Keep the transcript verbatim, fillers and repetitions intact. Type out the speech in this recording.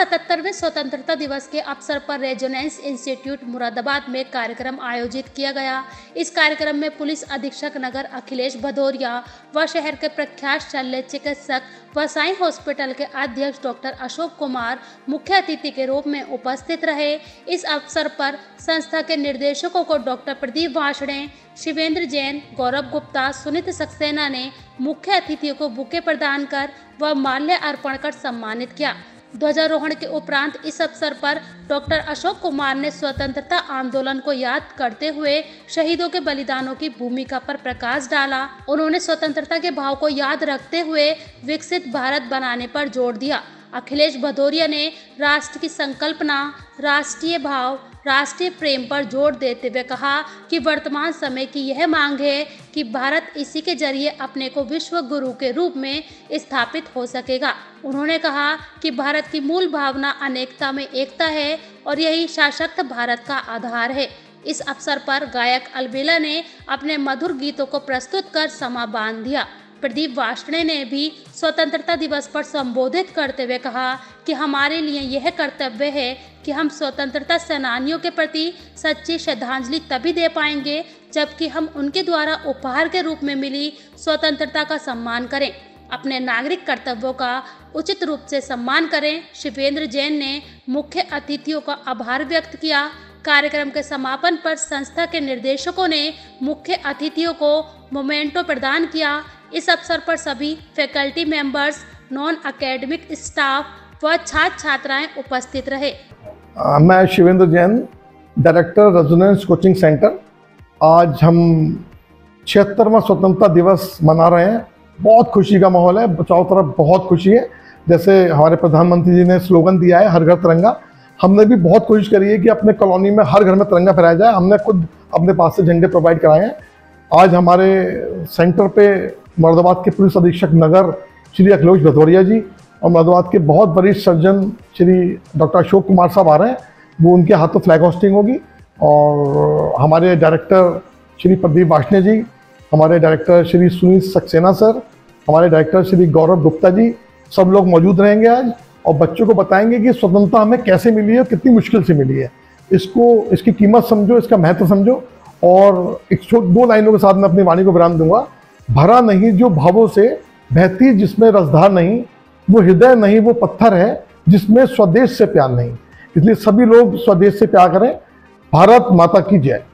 सतहत्तरवें स्वतंत्रता दिवस के अवसर पर रेजोनेंस इंस्टीट्यूट मुरादाबाद में कार्यक्रम आयोजित किया गया। इस कार्यक्रम में पुलिस अधीक्षक नगर अखिलेश भदौरिया व शहर के प्रख्यात शल्य चिकित्सक व साई हॉस्पिटल के अध्यक्ष डॉक्टर अशोक कुमार मुख्य अतिथि के रूप में उपस्थित रहे। इस अवसर पर संस्था के निर्देशकों को डॉक्टर प्रदीप वाषणे, शिवेंद्र जैन, गौरव गुप्ता, सुनीत सक्सेना ने मुख्य अतिथियों को बुके प्रदान कर व माल्य अर्पण कर सम्मानित किया। ध्वजारोहण के उपरांत इस अवसर पर डॉक्टर अशोक कुमार ने स्वतंत्रता आंदोलन को याद करते हुए शहीदों के बलिदानों की भूमिका पर प्रकाश डाला। उन्होंने स्वतंत्रता के भाव को याद रखते हुए विकसित भारत बनाने पर जोर दिया। अखिलेश भदौरिया ने राष्ट्र की संकल्पना, राष्ट्रीय भाव, राष्ट्रीय प्रेम पर जोर देते हुए कहा कि वर्तमान समय की यह मांग है कि भारत इसी के जरिए अपने को विश्व गुरु के रूप में स्थापित हो सकेगा। उन्होंने कहा कि भारत की मूल भावना अनेकता में एकता है और यही सशक्त भारत का आधार है। इस अवसर पर गायक अलबेला ने अपने मधुर गीतों को प्रस्तुत कर समा बांध दिया। प्रदीप वाषणे ने भी स्वतंत्रता दिवस पर संबोधित करते हुए कहा कि हमारे लिए यह कर्तव्य है कि हम स्वतंत्रता सेनानियों के प्रति सच्ची श्रद्धांजलि तभी दे पाएंगे जबकि हम उनके द्वारा उपहार के रूप में मिली स्वतंत्रता का सम्मान करें, अपने नागरिक कर्तव्यों का उचित रूप से सम्मान करें। शिवेंद्र जैन ने मुख्य अतिथियों का आभार व्यक्त किया। कार्यक्रम के समापन पर संस्था के निर्देशकों ने मुख्य अतिथियों को मोमेंटो प्रदान किया। इस अवसर पर सभी faculty members, non academic staff व छात्र छात्राएं उपस्थित रहे। आ, मैं Shivendra Jain, director Resonance coaching center. आज हम छिहत्तरवां स्वतंत्रता दिवस मना रहे हैं। बहुत खुशी का माहौल है, चारों तरफ बहुत खुशी है। जैसे हमारे प्रधानमंत्री जी ने स्लोगन दिया है, हर घर तिरंगा, हमने भी बहुत कोशिश करी है कि अपने कॉलोनी में हर घर में तिरंगा फहराया जाए। हमने खुद अपने पास से झंडे प्रोवाइड कराए हैं। आज हमारे सेंटर पे मुरादाबाद के पुलिस अधीक्षक नगर श्री अखिलेश भदौरिया जी और मुरादाबाद के बहुत वरिष्ठ सर्जन श्री डॉक्टर अशोक कुमार साहब आ रहे हैं। वो उनके हाथों फ्लैग होस्टिंग होगी। और हमारे डायरेक्टर श्री प्रदीप वाषणे जी, हमारे डायरेक्टर श्री सुनीत सक्सेना सर, हमारे डायरेक्टर श्री गौरव गुप्ता जी, सब लोग मौजूद रहेंगे आज और बच्चों को बताएंगे कि स्वतंत्रता हमें कैसे मिली है और कितनी मुश्किल से मिली है। इसको, इसकी कीमत समझो, इसका महत्व समझो। और एक दो लाइनों के साथ मैं अपनी वाणी को विराम दूंगा। भरा नहीं जो भावों से बहती जिसमें रसधार नहीं, वो हृदय नहीं वो पत्थर है जिसमें स्वदेश से प्यार नहीं। इसलिए सभी लोग स्वदेश से प्यार करें। भारत माता की जय।